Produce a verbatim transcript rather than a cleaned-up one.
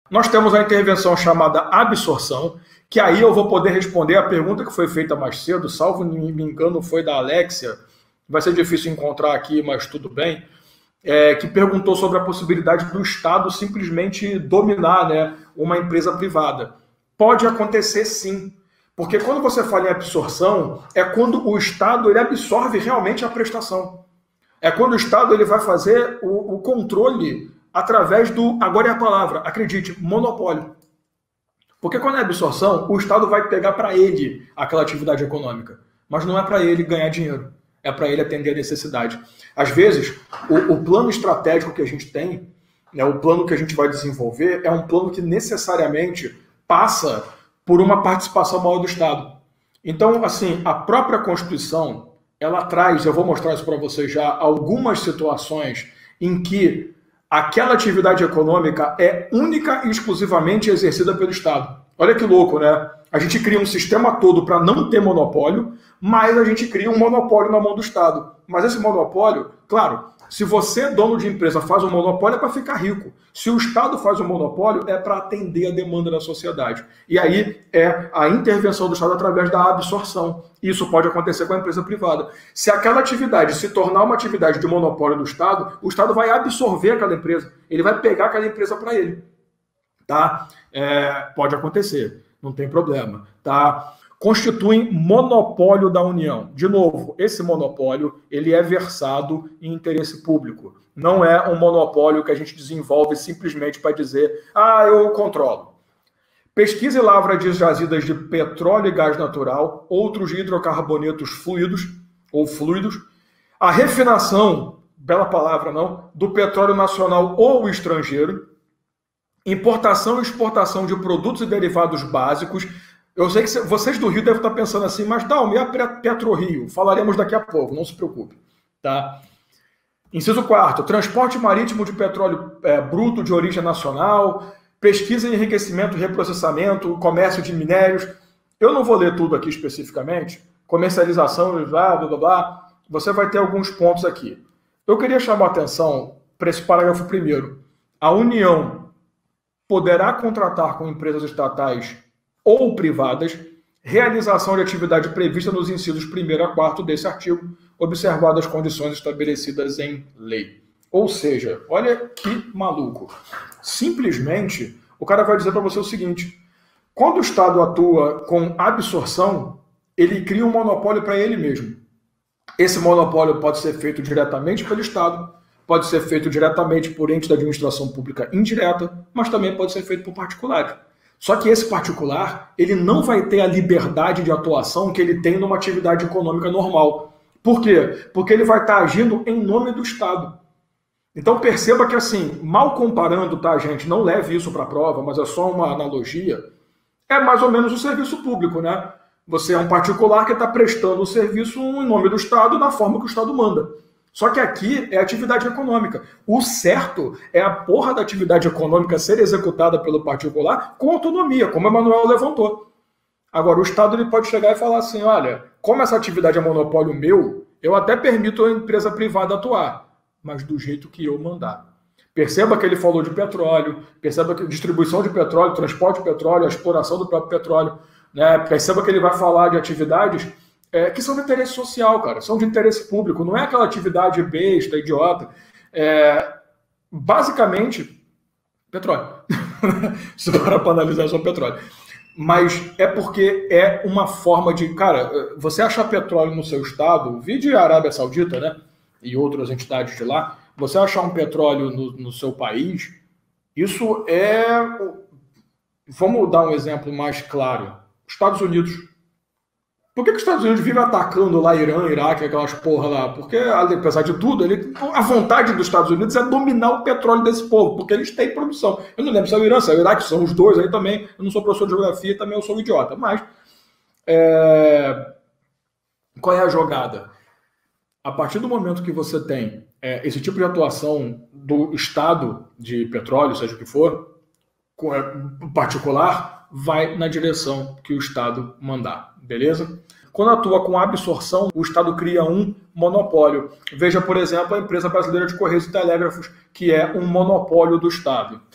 Nós temos a intervenção chamada absorção, que aí eu vou poder responder a pergunta que foi feita mais cedo, salvo me engano foi da Alexia, vai ser difícil encontrar aqui, mas tudo bem, é, que perguntou sobre a possibilidade do Estado simplesmente dominar, né, uma empresa privada. Pode acontecer sim, porque quando você fala em absorção, é quando o Estado ele absorve realmente a prestação. É quando o Estado ele vai fazer o, o controle através do, agora é a palavra, acredite, monopólio. Porque quando é absorção, o Estado vai pegar para ele aquela atividade econômica, mas não é para ele ganhar dinheiro, é para ele atender a necessidade. Às vezes, o, o plano estratégico que a gente tem, né, o plano que a gente vai desenvolver, é um plano que necessariamente passa por uma participação maior do Estado. Então, assim, a própria Constituição, ela traz, eu vou mostrar isso para vocês já, algumas situações em que aquela atividade econômica é única e exclusivamente exercida pelo Estado. Olha que louco, né? A gente cria um sistema todo para não ter monopólio, mas a gente cria um monopólio na mão do Estado. Mas esse monopólio, claro, se você, dono de empresa, faz um monopólio é para ficar rico. Se o Estado faz um monopólio é para atender a demanda da sociedade. E aí é a intervenção do Estado através da absorção. Isso pode acontecer com a empresa privada. Se aquela atividade se tornar uma atividade de monopólio do Estado, o Estado vai absorver aquela empresa. Ele vai pegar aquela empresa para ele. Tá? É, pode acontecer, não tem problema. Tá? Constituem monopólio da União. De novo, esse monopólio ele é versado em interesse público. Não é um monopólio que a gente desenvolve simplesmente para dizer, ah, eu controlo. Pesquisa e lavra de jazidas de petróleo e gás natural, outros hidrocarbonetos fluidos ou fluidos, a refinação, bela palavra não, do petróleo nacional ou estrangeiro, importação e exportação de produtos e derivados básicos. Eu sei que vocês do Rio devem estar pensando assim, mas Dalmi, a PetroRio, falaremos daqui a pouco, não se preocupe. Tá? Inciso quarto, transporte marítimo de petróleo é, bruto de origem nacional, pesquisa em enriquecimento e reprocessamento, comércio de minérios. Eu não vou ler tudo aqui especificamente, comercialização, blá, blá, blá, blá. Você vai ter alguns pontos aqui. Eu queria chamar a atenção para esse parágrafo primeiro. A União poderá contratar com empresas estatais ou privadas, realização de atividade prevista nos incisos primeiro a quarto desse artigo, observadas as condições estabelecidas em lei. Ou seja, olha que maluco. Simplesmente, o cara vai dizer para você o seguinte, quando o Estado atua com absorção, ele cria um monopólio para ele mesmo. Esse monopólio pode ser feito diretamente pelo Estado, pode ser feito diretamente por entes da administração pública indireta, mas também pode ser feito por particulares. Só que esse particular, ele não vai ter a liberdade de atuação que ele tem numa atividade econômica normal. Por quê? Porque ele vai estar agindo em nome do Estado. Então perceba que assim, mal comparando, tá, gente? Não leve isso para a prova, mas é só uma analogia. É mais ou menos o serviço público, né? Você é um particular que está prestando o serviço em nome do Estado na forma que o Estado manda. Só que aqui é atividade econômica. O certo é a porra da atividade econômica ser executada pelo particular com autonomia, como o Emanuel levantou. Agora, o Estado ele pode chegar e falar assim, olha, como essa atividade é monopólio meu, eu até permito a empresa privada atuar, mas do jeito que eu mandar. Perceba que ele falou de petróleo, perceba que distribuição de petróleo, transporte de petróleo, a exploração do próprio petróleo, né? Perceba que ele vai falar de atividades É, que são de interesse social, cara, são de interesse público, não é aquela atividade besta, idiota. É, basicamente, petróleo. Se para para analisar só petróleo. Mas é porque é uma forma de... Cara, você achar petróleo no seu estado, vide a Arábia Saudita, né? E outras entidades de lá, você achar um petróleo no, no seu país, isso é... Vamos dar um exemplo mais claro. Estados Unidos. Por que, que os Estados Unidos vivem atacando lá Irã, Iraque, aquelas porra lá? Porque, apesar de tudo, ele, a vontade dos Estados Unidos é dominar o petróleo desse povo, porque eles têm produção. Eu não lembro se é o Irã, se é o Iraque, são os dois aí também. Eu não sou professor de geografia, também eu sou um idiota. Mas, é... qual é a jogada? A partir do momento que você tem é, esse tipo de atuação do Estado de petróleo, seja o que for, particular, vai na direção que o Estado mandar, beleza? Quando atua com absorção, o Estado cria um monopólio. Veja, por exemplo, a empresa brasileira de Correios e Telégrafos, que é um monopólio do Estado.